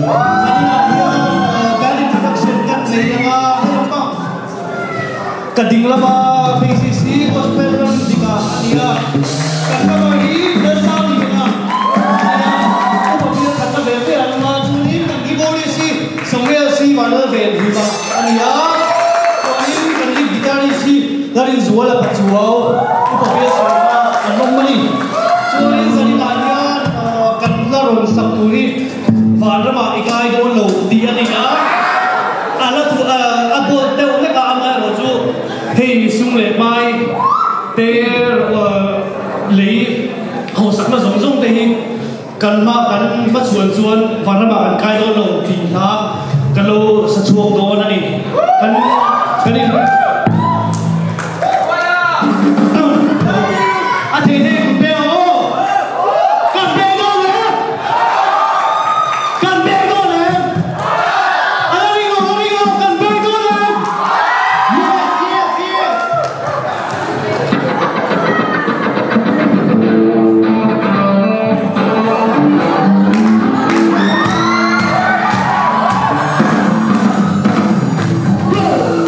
Kading lama PCC gospel dika dia kata hi desa dina apa dia kata bebe alma juni ngi boli si somewhere si mana band hiba ania kali kali gitari si dari zuala pacuau apa dia sama anong mani suri sari dia kanla ron sapuri varama ikai don lo dia nia ala tu abo te ole ka ama roju hey sung le mai te lấy hậu sắc nó giống giống thế cần bắt chuồn chuồn và nó bảo cần cai đó lồng thì nó cần lâu sát chuông đó này cần đi à thế này cũng béo cần béo đâu nè cần béo đâu nè anh đi ngồi cần béo đâu nè yes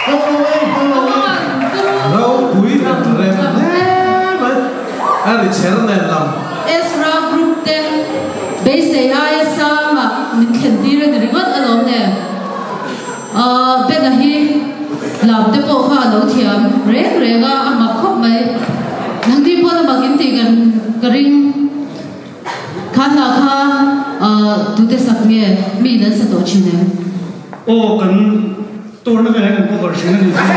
Rau bụi rem rem mà anh đi chơi này làm Ezra group te base ai sa mà mình khen đi rồi thì rất là nè bên là hi làm te bộ kha lâu thiam reng renga mà khóc mày nang đi bộ mà kiếm tiền gần ring khán là kha tu te sắc nghe mi nên sẽ tổ chức này ô cần tôi nó về cần có vật sinh này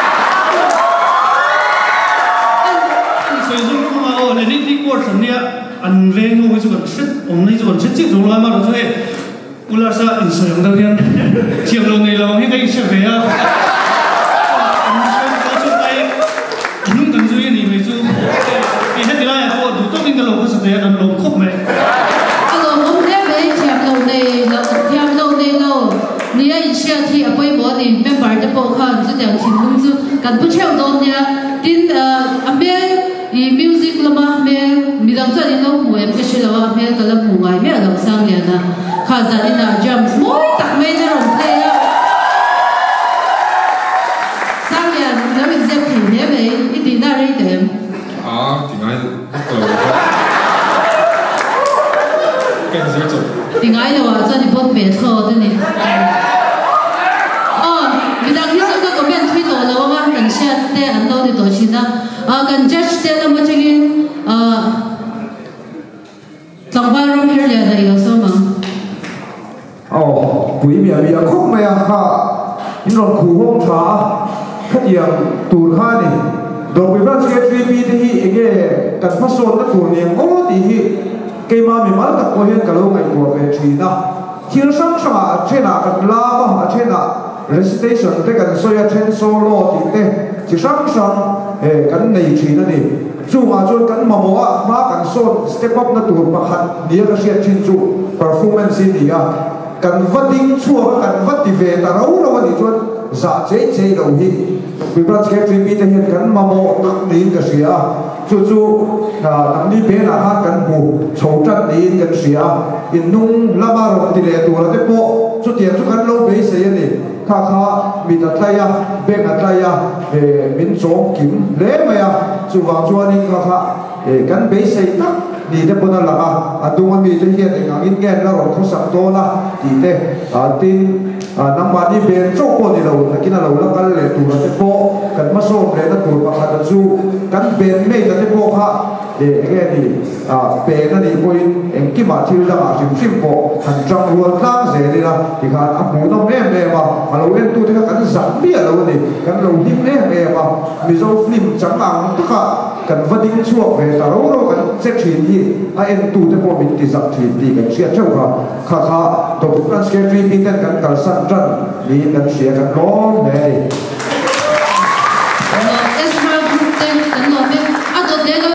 sử dụng cũng mà ô này đi qua sân địa ăn về ngồi cho gần sức ông này cho gần sức chịu rồi mà rồi thôi ula sa in sử dụng đầu tiên chiều lâu này lâu hết cái sẽ về à anh sẽ có chút tay anh cần duy này về du vì hết cái này họ đủ tốt nên cái lâu có sự thế cần lâu khóc mày ông thế vậy chiều lâu này lâu你要一下去不会摸你们玩的不好，就讲听工资，干不跳动呢。din ambil i music lama me midang cha din lo muem ke shila me kala mungai me alang sang ya na khaza ina jams moi tak me na ron play ya sang ya lo min zep khin ne me i din na ri dem tiếng Ai làว่าจะนี่พบเบสโตนี่มีดังที่สุดก็เป็นทวิตโตแล้วว่ากันเชื่อแต่อันโตที่ตัวชินะกันจัดแต่ละมันจะกินสองวันรวมเฮียเลยก็สมังปุ๋ยเมียคงไม่ค่ะนี่เราขู่ห้องช้าขัดยังตูนห้านี่ดอกวิบัติเกิดปีที่เองกันพัฒนาตัวเนี่ยโอ้ที่เกี่ยมามีมาตักโอเห็นกันแล้วไงตัวเวทีนะที่เราสังสรรค์เช่นกันลาบ้าเช่นrecitation แต่กันโซยเช่นโซโล่ที่เต้ที่สังสรรค์กันในทีนั่นนี่จู่มาจนกันมาโมว่ามากันโซน step up นั่นตัวประคันเดียร์เชียร์ชินจู่ performance นี่กันวัดดิ้งชั่วกันวัดที่เวแต่เราวันนี้จนจะเจ๊เราหิวิบัติเกิดปีที่เห็นกันมาโมตักนี้ก็เสียจู่นักนี้เป็นอาหารกันบูโฉบจัดนี้กันเสียอินนุ่งละมาลงที่เลตัวเราได้โปสุดเดียร์สุกันเราไปเสียนี่ข้ามีตัดไล่เบ่งตัดไล่มินโฉบกิมเล่ไหมจู่วางจวนนี่ข้ากันไปเสียตักนี่ได้ปนละดูมันมีที่เห็นอย่างนี้แง่แล้วเราเขาสับโตนะที่เต้ที่น้ำมันนี่เป็นโจโก้นี่เราแต่กินเราแล้วกันเลยตัวเราได้โปกันมาโซ่เลยนะตัวประคันจู่กันเป็นไม่ได้โปค่ะแค่นี้เป็นนั่นนี่พอยเอ็งกี่มาที่เรามาชิมโปหันจังรวนตั้งเสรีนะที่การอัพหูต้องแม่มาเราเอ็นตัวที่กันสั่งเบี้ยเราเนี่ยกันเราดิ้นแม่มามีโซ่ฟิล์มจังหลังทุกกันวัดดิ้งชั่วเวทเรากันเซ็ตทีนี่ไอเอ็นตัวที่พอมีติดสักทีดีกันเสียเจ้าค่ะตัวกันสเกตรีพิงกันกันสั่งจันนี่กันเสียกันร้อนเนี่ย